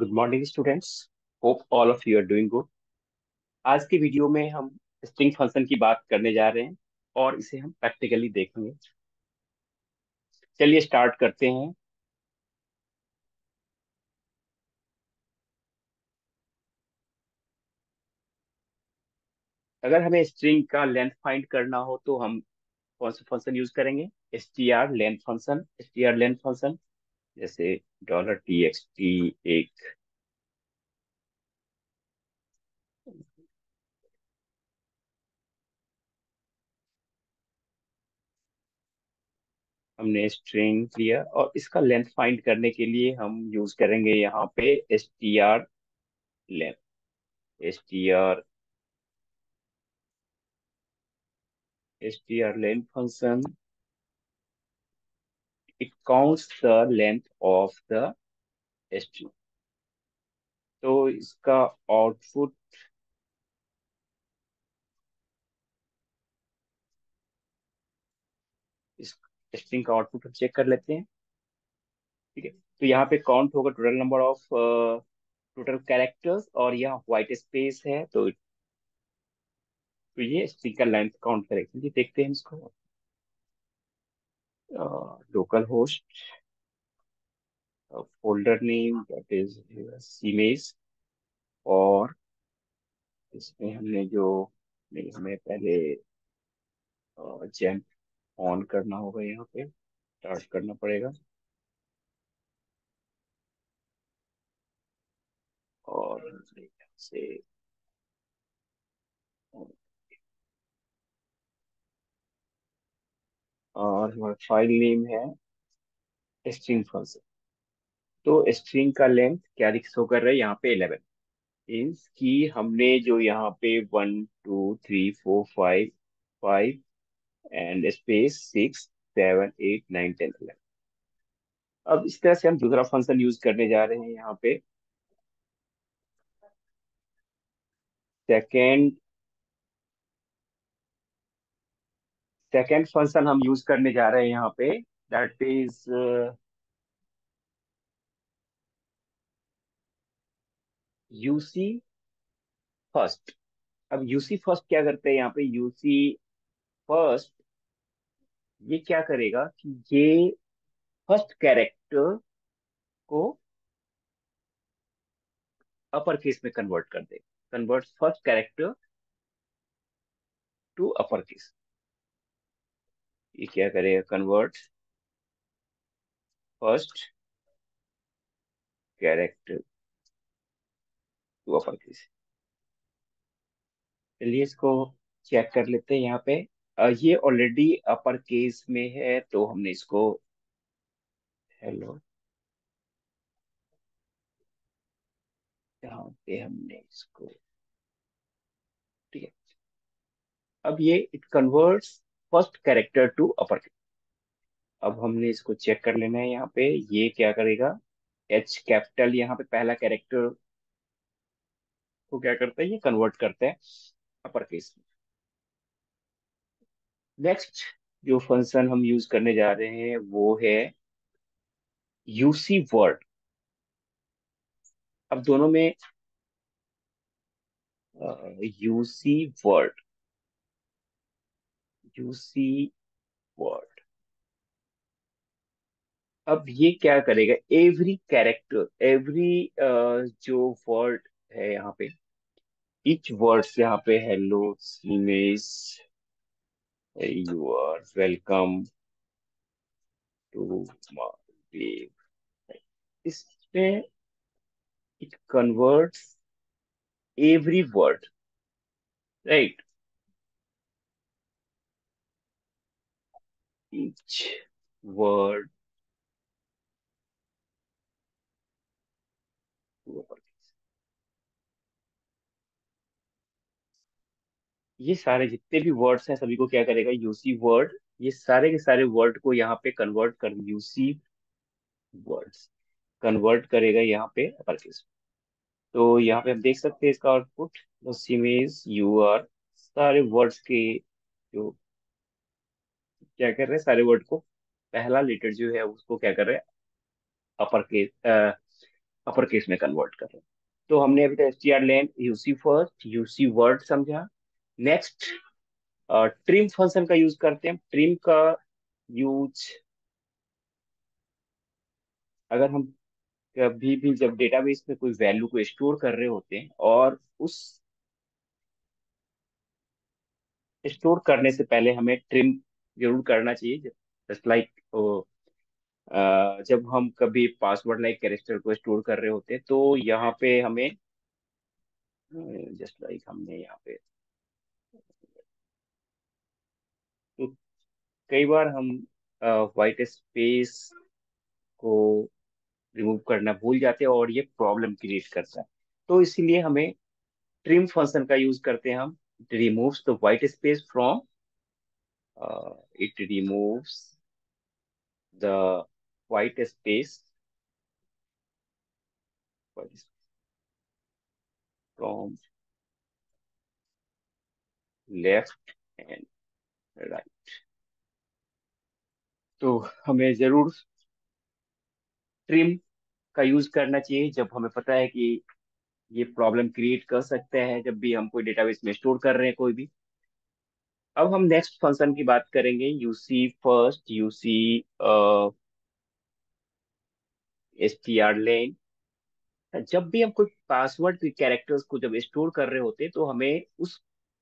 Good morning students. Hope all of you are doing good. आज के video में हम स्ट्रिंग फंक्शन की बात करने जा रहे हैं और इसे हम प्रैक्टिकली देखेंगे। चलिए स्टार्ट करते हैं। अगर हमें स्ट्रिंग का लेंथ फाइंड करना हो तो हम कौन सा फंक्शन यूज करेंगे? S T R length function जैसे $txt एक हमने स्ट्रिंग लिया और इसका लेंथ फाइंड करने के लिए हम यूज करेंगे यहाँ पे length S T R length function. It counts the length of the string। तो इसका आउटपुट, इस स्ट्रिंग का आउटपुट हम चेक कर लेते हैं। ठीक है, तो यहाँ पे काउंट होगा total number of total characters और यहाँ व्हाइट स्पेस है तो ये स्ट्रिंग का लेंथ काउंट करेगा। चलिए देखते हैं इसको। Local host, folder name that is सीमेज, और इसमें हमने जो नहीं, हमें पहले जैम ऑन करना होगा, यहाँ पे स्टार्ट करना पड़ेगा और यहाँ से और हमारा फाइल नेम है स्ट्रिंग फंक्शन। तो स्ट्रिंग का लेंथ क्या शो कर रहा है यहाँ पे? 11। मीन्स कि हमने जो यहाँ पे 1 2 3 4 5 5 एंड स्पेस 6 7 8 9 10 11। अब इस तरह से हम दूसरा फंक्शन यूज करने जा रहे हैं यहाँ पे। सेकेंड सेकेंड फंक्शन हम यूज करने जा रहे हैं यहाँ पे, दैट इज यूसी फर्स्ट। अब यूसी फर्स्ट क्या करते हैं यहाँ पे? यूसी फर्स्ट ये क्या करेगा कि ये फर्स्ट कैरेक्टर को अपर केस में कन्वर्ट कर देगा। Convert first character to upper case. ये क्या करेगा? Convert first character to upper case. चलिए इसको चेक कर लेते हैं यहाँ पे। ये ऑलरेडी अपर केस में है तो हमने इसको हेलो, यहाँ पे हमने इसको, ठीक है। अब ये it converts first character to upper case. अब हमने इसको चेक कर लेना है यहाँ पे। ये क्या करेगा? एच कैपिटल यहाँ पे पहला कैरेक्टर को क्या करता है? ये कन्वर्ट करता है अपर केस में। नेक्स्ट जो फंक्शन हम यूज करने जा रहे हैं वो है यूसी वर्ड। अब दोनों में यूसी वर्ड, यूसी वर्ड। अब ये क्या करेगा? एवरी कैरेक्टर, एवरी जो वर्ड है यहाँ पे, each वर्ड्स यहाँ पे hello, image, you are welcome to my, इसमें it converts every word, right? each word to upper case। ये सारे जितने भी वर्ड्स हैं सभी को क्या करेगा? यूसी वर्ड, ये सारे के सारे वर्ड को यहाँ पे कन्वर्ट कर, यूसी वर्ड्स कन्वर्ट करेगा यहाँ पे अपर केस। तो यहाँ पे हम देख सकते हैं इसका आउटपुट, इमेज, यू आर, सारे वर्ड्स के जो क्या कर रहे हैं, सारे वर्ड को पहला लेटर जो है उसको क्या कर रहे हैं? अपर केस, अपर केस में कन्वर्ट कर रहे हैं। तो हमने अभी तक str len, UC first, UC word समझा। नेक्स्ट ट्रिम फंक्शन का यूज करते हैं। ट्रिम का यूज अगर हम कभी भी जब डेटाबेस में कोई वैल्यू को स्टोर कर रहे होते हैं और उस स्टोर करने से पहले हमें ट्रिम जरूर करना चाहिए। जस्ट लाइक जब हम कभी पासवर्ड लाइक कैरेक्टर को स्टोर कर रहे होते हैं तो यहाँ पे हमें जस्ट लाइक हमने यहाँ पे तो कई बार हम व्हाइट स्पेस को रिमूव करना भूल जाते हैं और ये प्रॉब्लम क्रिएट करता है। तो इसीलिए हमें ट्रिम फंक्शन का यूज करते हैं हम। It removes the white space from it removes the white space from left and right. तो हमें जरूर ट्रिम का यूज करना चाहिए जब हमें पता है कि ये प्रॉब्लम क्रिएट कर सकते हैं जब भी हम कोई डेटाबेस में स्टोर कर रहे हैं कोई भी। अब हम नेक्स्ट फंक्शन की बात करेंगे, UC first, UC STR len. जब भी हम कोई पासवर्ड के कैरेक्टर्स को जब स्टोर कर रहे होते हैं तो हमें उस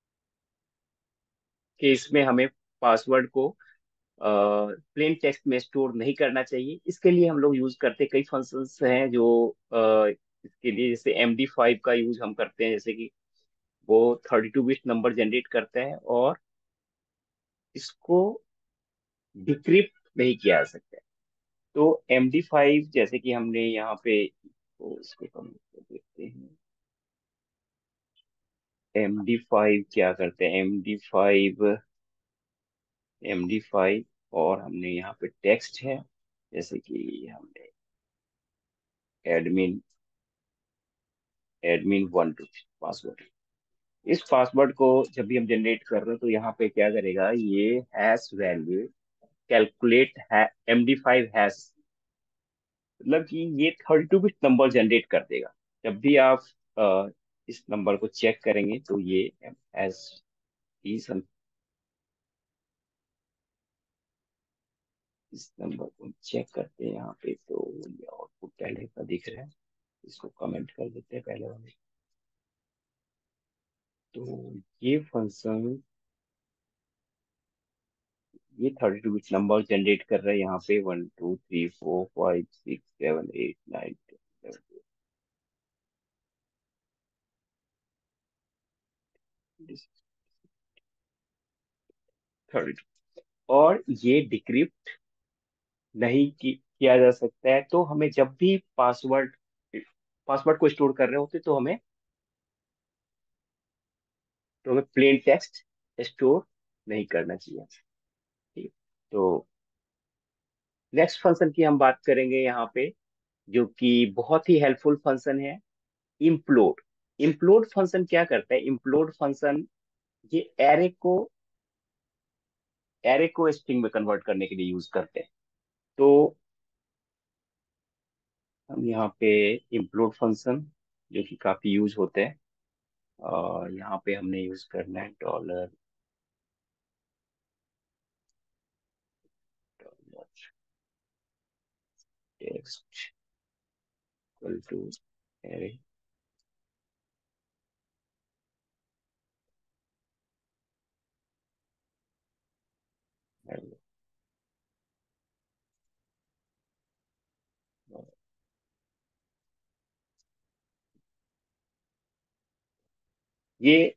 केस में हमें पासवर्ड को प्लेन टेक्स्ट में स्टोर नहीं करना चाहिए। इसके लिए हम लोग यूज करते हैं, कई फंक्शंस हैं जो इसके लिए, जैसे MD5 का यूज हम करते हैं, जैसे कि वो 32 बिट नंबर जनरेट करता है और इसको डिक्रिप्ट नहीं किया जा सकता है। तो MD5 जैसे कि हमने यहाँ पे तो इसको हम देखते हैं। MD5 क्या करते हैं, MD5 और हमने यहाँ पे टेक्स्ट है, जैसे कि हमने एडमिन एडमिन 1 2 पासवर्ड। इस पासवर्ड को जब भी हम जनरेट कर रहे हैं तो यहाँ पे क्या करेगा, ये हैश वैल्यू कैलकुलेट है MD5 हैश, मतलब कि ये 32 बिट नंबर जनरेट कर देगा। जब भी आप इस नंबर को चेक करेंगे तो ये एस इस इस नंबर को चेक करते हैं यहाँ पे, तो ये आउटपुट पहले का दिख रहा है। इसको कमेंट कर देते हैं पहले वाले। तो ये फंक्शन ये 32 बिट नंबर जनरेट कर रहा है यहाँ पे 1 2 3 4 5 6 7 8 9 10 32। और ये डिक्रिप्ट नहीं किया जा सकता है। तो हमें जब भी पासवर्ड पासवर्ड को स्टोर कर रहे होते तो हमें प्लेन टेक्स्ट स्टोर नहीं करना चाहिए। ठीक है? तो नेक्स्ट फंक्शन की हम बात करेंगे यहाँ पे, जो कि बहुत ही हेल्पफुल फंक्शन है, implode। implode फंक्शन क्या करता है, implode फंक्शन ये एरे को स्ट्रिंग में कन्वर्ट करने के लिए यूज करते हैं। तो हम यहाँ पे implode फंक्शन जो कि काफी यूज होते हैं, और यहाँ पे हमने यूज करना है dollar text equal to array. ये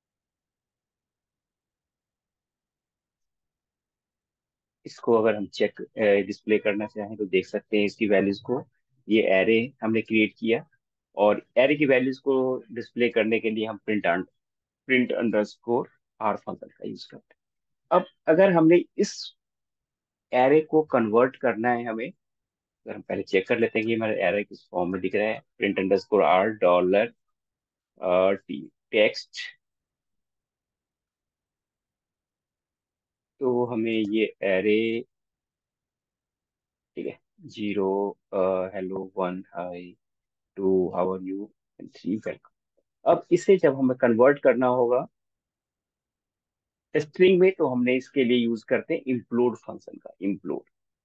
इसको अगर हम चेक डिस्प्ले करना चाहें तो देख सकते हैं इसकी वैल्यूज को। ये एरे हमने क्रिएट किया और एरे की वैल्यूज को डिस्प्ले करने के लिए हम प्रिंट आर फंक्शन का यूज करते हैं। अब अगर हमने इस एरे को कन्वर्ट करना है हमें, अगर हम पहले चेक कर लेते हैं कि हमारा एरे किस फॉर्म में दिख रहा है, प्रिंट_आर डॉलर टी टेक्स्ट। तो हमें ये एरे, ठीक है, 0 hello 1 hi two how are you and three welcome. अब इसे जब हमें कन्वर्ट करना होगा स्ट्रिंग में, तो हमने इसके लिए यूज करते हैं implode फंक्शन का। implode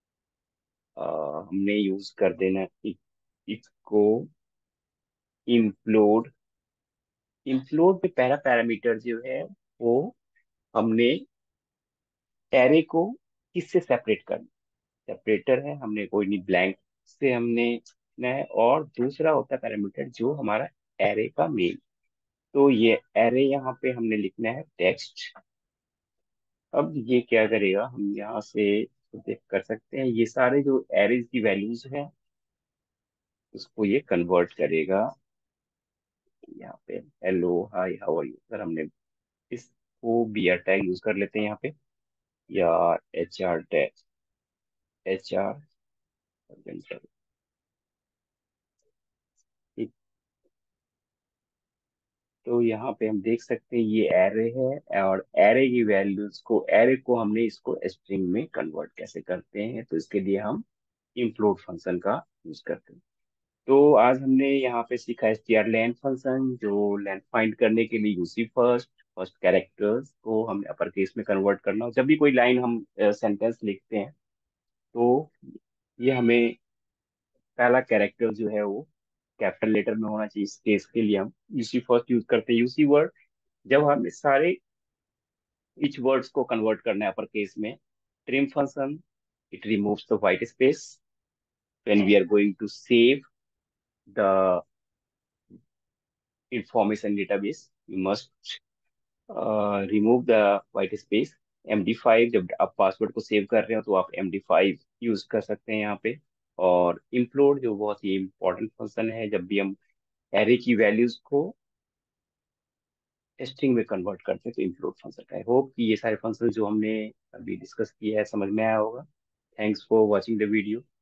हमने यूज कर देना इसको implode। implode में पहला पैरामीटर जो है वो हमने एरे को किससे सेपरेट करना, सेपरेटर है, हमने कोई नहीं, ब्लैंक से हमने लिखना है। और दूसरा होता है पैरामीटर जो हमारा एरे का मेन। तो ये एरे यहाँ पे हमने लिखना है टेक्स्ट। अब ये क्या करेगा, हम यहाँ से देख कर सकते हैं ये सारे जो एरेज की वैल्यूज हैं उसको ये कन्वर्ट करेगा। यहाँ पे hello hi how are you, अगर हमने इसको बी आर टैग यूज कर लेते हैं यहाँ पे, या H R tag, H R, तो यहाँ पे हम देख सकते हैं ये एरे है, और एरे की वैल्यूज को, एरे को हमने इसको स्ट्रिंग में कन्वर्ट कैसे करते हैं, तो इसके लिए हम implode फंक्शन का यूज करते हैं। तो आज हमने यहाँ पे सीखा strlen फंक्शन, जो लेंथ फाइंड करने के लिए यूसी फर्स्ट, फर्स्ट कैरेक्टर्स को हमने अपर केस में कन्वर्ट करना हो। जब भी कोई लाइन हम सेंटेंस लिखते हैं तो ये हमें पहला कैरेक्टर जो है वो कैपिटल लेटर में होना चाहिए। इस केस के लिए हम यूसी फर्स्ट यूज करते हैं। यूसी वर्ड जब हम सारे each वर्ड्स को कन्वर्ट करना है अपर केस में, trim function it removes the white space when we are going to save the information database, you must remove the white space. MD5 जब आप पासवर्ड को सेव कर रहे हो तो आप MD5 यूज कर सकते हैं यहाँ पे। और implode जो बहुत ही इंपॉर्टेंट फंक्शन है, जब भी हम एरे की वैल्यूज को स्ट्रिंग में कन्वर्ट करते हैं तो implode फंक्शन का। आई होप कि ये सारे फंक्शन जो हमने अभी डिस्कस किया है समझ में आया होगा। Thanks for watching the video.